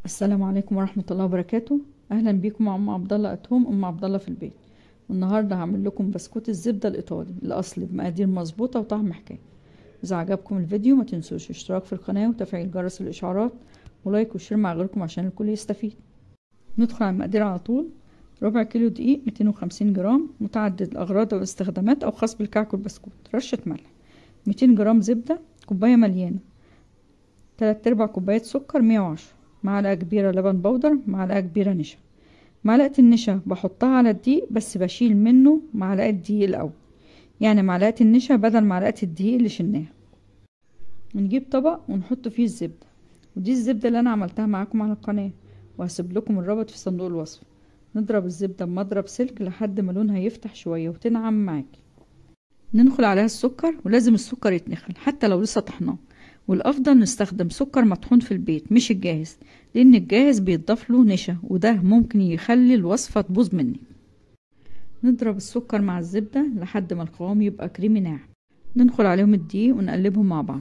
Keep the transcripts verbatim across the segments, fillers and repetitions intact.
السلام عليكم ورحمة الله وبركاته. اهلا بيكم مع ام عبد الله اتهم ام عبد الله في البيت. والنهارده هعمل لكم بسكوت الزبده الايطالي الاصلي بمقادير مظبوطه وطعم حكايه. اذا عجبكم الفيديو ما تنسوش الاشتراك في القناه وتفعيل جرس الاشعارات ولايك وشير مع غيركم عشان الكل يستفيد. ندخل على المقادير على طول. ربع كيلو دقيق، مئتين وخمسين جرام متعدد الاغراض والاستخدامات او خاص بالكعك والبسكوت، رشه ملح، مئتين جرام زبده، كوبايه مليانه، تلات ارباع كوبايه سكر، مية وعشرة، معلقه كبيره لبن بودر، معلقه كبيره نشا. معلقه النشا بحطها على الدقيق بس بشيل منه معلقه دقيق الاول، يعني معلقه النشا بدل معلقه الدقيق اللي شلناها. نجيب طبق ونحط فيه الزبده، ودي الزبده اللي انا عملتها معاكم على القناه وهسيب لكم الرابط في صندوق الوصف. نضرب الزبده بمضرب سلك لحد ما لونها يفتح شويه وتنعم معاكي. ننخل عليها السكر، ولازم السكر يتنخل حتى لو لسه طحناه، والافضل نستخدم سكر مطحون في البيت مش الجاهز، لان الجاهز بيتضاف له نشا وده ممكن يخلي الوصفه تبوظ مني. نضرب السكر مع الزبده لحد ما القوام يبقى كريمي ناعم. ندخل عليهم الدقيق ونقلبهم مع بعض.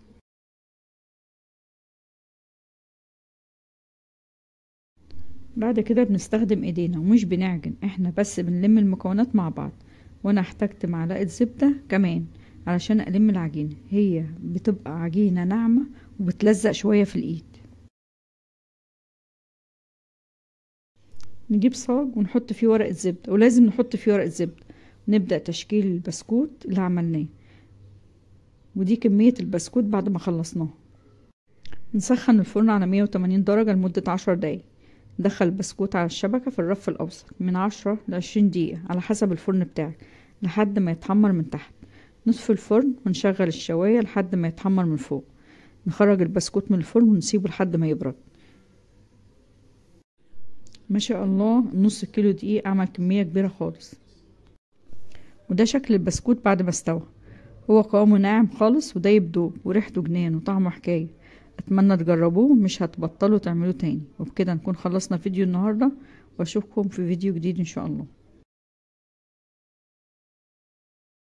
بعد كده بنستخدم ايدينا ومش بنعجن، احنا بس بنلم المكونات مع بعض. وانا احتجت معلقه زبده كمان علشان ألم العجينة، هي بتبقى عجينة ناعمة وبتلزق شوية في الإيد. نجيب صاج ونحط فيه ورقة زبدة، ولازم نحط فيه ورقة زبدة. نبدأ تشكيل البسكوت اللي عملناه، ودي كمية البسكوت بعد ما خلصناه. نسخن الفرن على مية وتمانين درجة لمدة عشر دقايق. ندخل البسكوت على الشبكة في الرف الأوسط من عشرة لعشرين دقيقة على حسب الفرن بتاعك لحد ما يتحمر من تحت. نطفي الفرن ونشغل الشواية لحد ما يتحمر من فوق. نخرج البسكوت من الفرن ونسيبه لحد ما يبرد. ما شاء الله نص كيلو دقيق عمل كمية كبيرة خالص. وده شكل البسكوت بعد ما استوى، هو قوامه ناعم خالص ودايب دوب وريحته جنان وطعمه حكاية. اتمنى تجربوه مش هتبطلوا تعملوه تاني. وبكده نكون خلصنا فيديو النهاردة، واشوفكم في فيديو جديد ان شاء الله.